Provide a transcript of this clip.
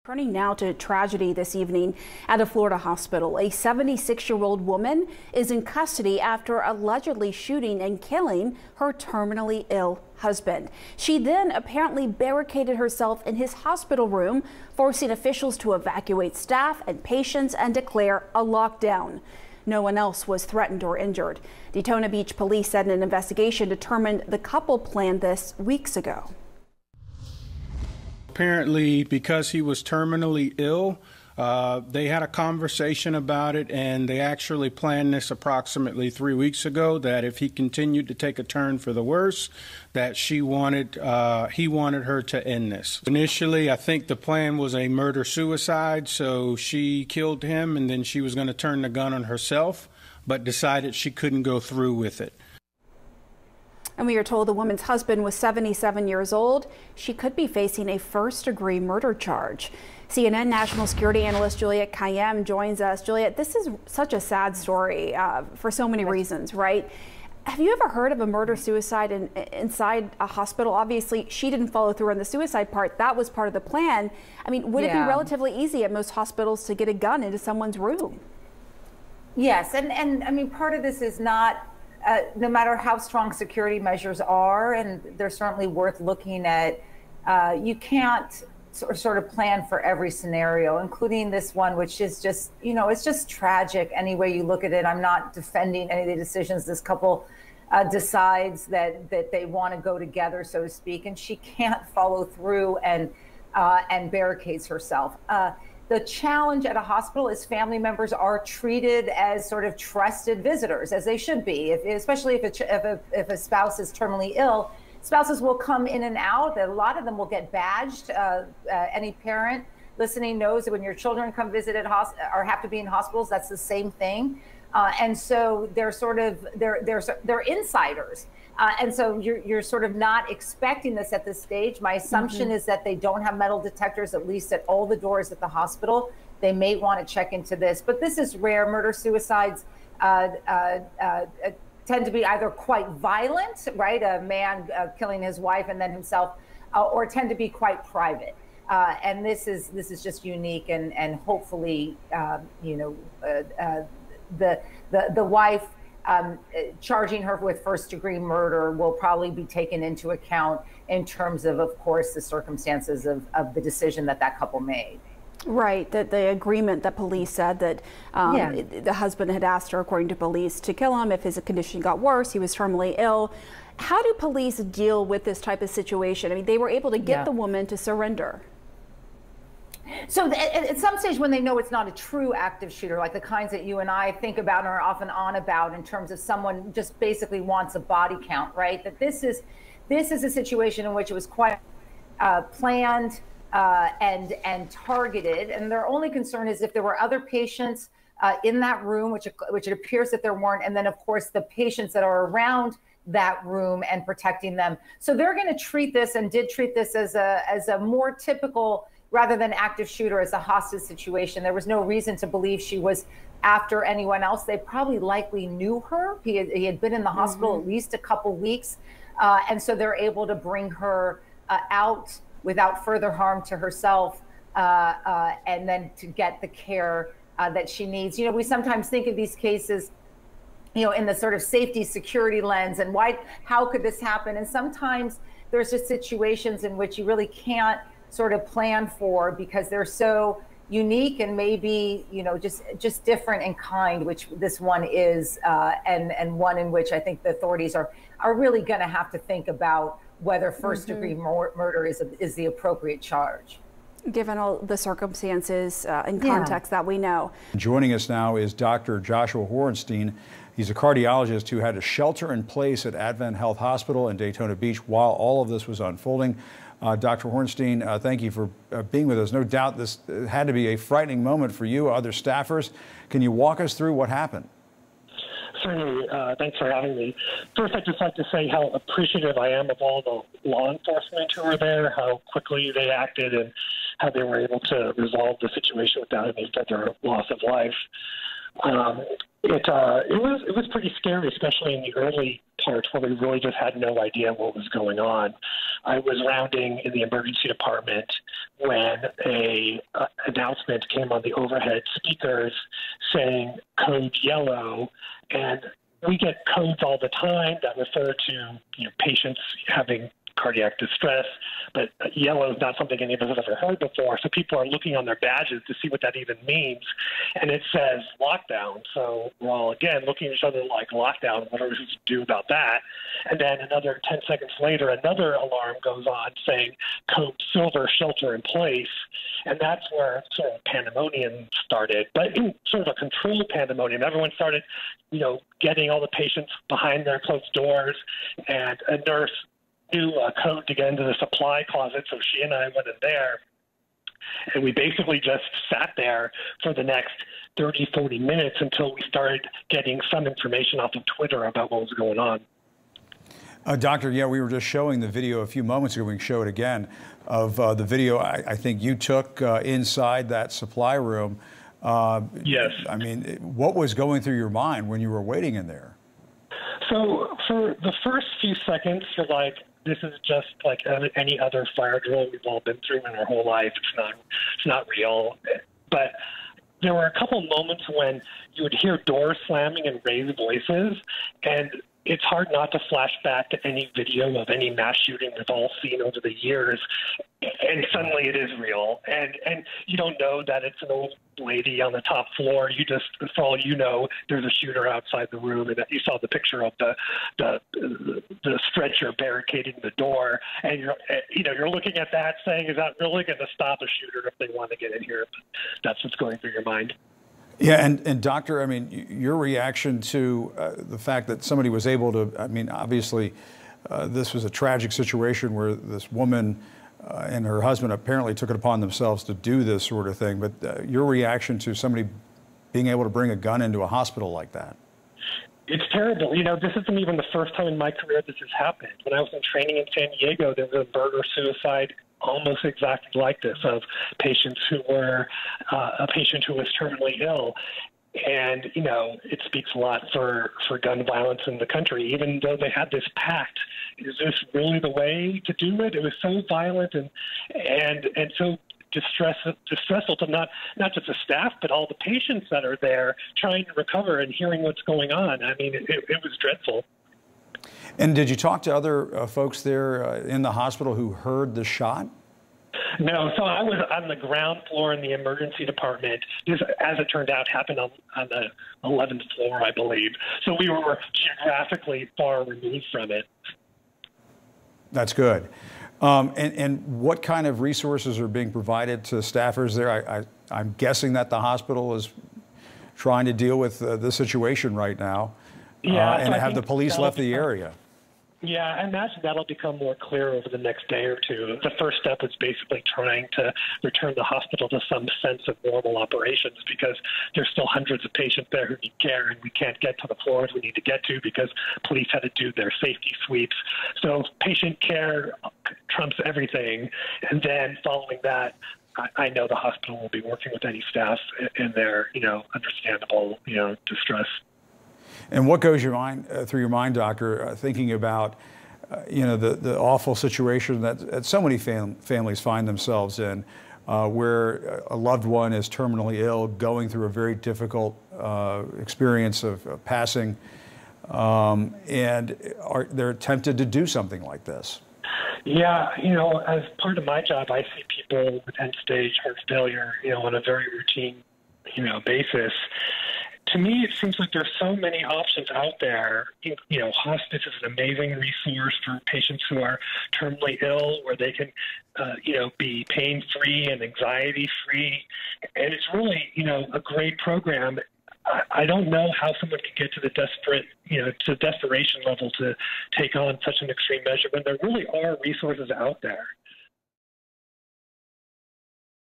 Turning now to tragedy this evening at a Florida hospital. A 76-year-old woman is in custody after allegedly shooting and killing her terminally ill husband. She then apparently barricaded herself in his hospital room, forcing officials to evacuate staff and patients and declare a lockdown. No one else was threatened or injured. Daytona Beach police said an investigation determined the couple planned this weeks ago. Apparently, because he was terminally ill, they had a conversation about it, and they actually planned this approximately 3 weeks ago, that if he continued to take a turn for the worse, that he wanted her to end this. Initially, I think the plan was a murder-suicide, so she killed him, and then she was going to turn the gun on herself, but decided she couldn't go through with it. And we are told the woman's husband was 77 years old. She could be facing a first-degree murder charge. CNN national security analyst Juliet Kayyem joins us. Juliet, this is such a sad story for so many reasons, right? Have you ever heard of a murder-suicide inside a hospital? Obviously, she didn't follow through on the suicide part. That was part of the plan. I mean, would it be relatively easy at most hospitals to get a gun into someone's room? Yes, and I mean, part of this is not no matter how strong security measures are, and they're certainly worth looking at, you can't sort of plan for every scenario, including this one, which is just, you know, it's just tragic any way you look at it. I'm not defending any of the decisions this couple decides that they want to go together, so to speak, and she can't follow through and barricades herself. The challenge at a hospital is family members are treated as sort of trusted visitors, as they should be, especially if a spouse is terminally ill. Spouses will come in and out. A lot of them will get badged. Any parent listening knows that when your children come visit at or have to be in hospitals, that's the same thing. And so they're sort of they're insiders. And so you're sort of not expecting this at this stage. My assumption is that they don't have metal detectors, at least at all the doors at the hospital. They may want to check into this, but this is rare. Murder-suicides tend to be either quite violent, right? A man killing his wife and then himself, or tend to be quite private. And this is just unique, and hopefully, you know, the wife charging her with first-degree murder will probably be taken into account in terms of course, the circumstances of the decision that couple made. Right, that the agreement that police said that the husband had asked her, according to police, to kill him if his condition got worse. He was terminally ill. How do police deal with this type of situation? I mean, they were able to get the woman to surrender. So at some stage, when they know it's not a true active shooter, like the kinds that you and I think about and are often on about in terms of someone just basically wants a body count, right? That this is a situation in which it was quite planned and targeted, and their only concern is if there were other patients in that room, which it appears that there weren't, and then of course the patients that are around that room and protecting them. So they're going to treat this, and did treat this, as a more typical, rather than active shooter, as a hostage situation. There was no reason to believe she was after anyone else. They probably likely knew her. He had been in the hospital at least a couple weeks, and so they're able to bring her out without further harm to herself, and then to get the care that she needs. You know, we sometimes think of these cases, you know, in the sort of safety security lens, and how could this happen? And sometimes there's just situations in which you really can't sort of plan for, because they're so unique and maybe, you know, just different in kind, which this one is, and one in which I think the authorities are really going to have to think about whether first-degree murder is the appropriate charge, given all the circumstances and context that we know. Joining us now is Dr. Joshua Horenstein. He's a cardiologist who had a shelter in place at Advent Health Hospital in Daytona Beach while all of this was unfolding. Dr. Horenstein, thank you for being with us. No doubt this had to be a frightening moment for you, other staffers. Can you walk us through what happened? Certainly. Thanks for having me. First, I'd just like to say how appreciative I am of all the law enforcement who were there, how quickly they acted, and how they were able to resolve the situation without any further loss of life. It was pretty scary, especially in the early parts where we really just had no idea what was going on. I was rounding in the emergency department when a announcement came on the overhead speakers saying code yellow, and we get codes all the time that refer to patients having cardiac distress, but yellow is not something any of us have ever heard before. So people are looking on their badges to see what that even means. And it says lockdown. So we're all, again, looking at each other like, lockdown, what are we supposed to do about that? And then another 10 seconds later, another alarm goes on saying code silver, shelter in place. And that's where sort of pandemonium started. But in sort of a controlled pandemonium, everyone started, getting all the patients behind their closed doors, and a nurse knew a code to get into the supply closet, so she and I went in there, and we basically just sat there for the next 30, 40 minutes until we started getting some information off of Twitter about what was going on. Doctor, we were just showing the video a few moments ago. We can show it again of the video I think you took inside that supply room. Yes. I mean, what was going through your mind when you were waiting in there? So for the first few seconds, you're like, this is just like any other fire drill we've all been through in our whole life. It's not real. But there were a couple moments when you would hear doors slamming and raised voices, and it's hard not to flash back to any video of any mass shooting we've all seen over the years, and suddenly it is real. And you don't know that it's an old lady on the top floor. You just, for all you know, there's a shooter outside the room, and you saw the picture of the stretcher barricading the door, and you're looking at that saying, is that really going to stop a shooter if they want to get in here? But that's what's going through your mind. Yeah, and Doctor, I mean, your reaction to the fact that somebody was able to, I mean, obviously this was a tragic situation where this woman and her husband apparently took it upon themselves to do this sort of thing, but your reaction to somebody being able to bring a gun into a hospital like that? It's terrible. This isn't even the first time in my career this has happened. When I was in training in San Diego, there was a murder suicide almost exactly like this, of patients who were a patient who was terminally ill. And, it speaks a lot for gun violence in the country, even though they had this pact. Is this really the way to do it? It was so violent and so distressful to not just the staff, but all the patients that are there trying to recover and hearing what's going on. I mean, it was dreadful. And did you talk to other folks there in the hospital who heard the shot? No, so I was on the ground floor in the emergency department. This, as it turned out, happened on the 11th floor, I believe. So we were geographically far removed from it. That's good. And what kind of resources are being provided to staffers there? I'm guessing that the hospital is trying to deal with the situation right now. Yeah, and have the police left the area? Yeah, I imagine that'll become more clear over the next day or two. The first step is basically trying to return the hospital to some sense of normal operations, because there's still hundreds of patients there who need care, and we can't get to the floors we need to get to because police had to do their safety sweeps. So patient care trumps everything. And then following that, I know the hospital will be working with any staff in their, understandable, distress. And what goes through your mind, Doctor, thinking about, the awful situation that so many families find themselves in, where a loved one is terminally ill, going through a very difficult experience of passing, and they're tempted to do something like this? Yeah, as part of my job, I see people with end-stage heart failure, on a very routine, basis. To me, it seems like there's so many options out there. Hospice is an amazing resource for patients who are terminally ill, where they can, be pain-free and anxiety-free. And it's really, a great program. I don't know how someone can get to the desperation level to take on such an extreme measure, but there really are resources out there.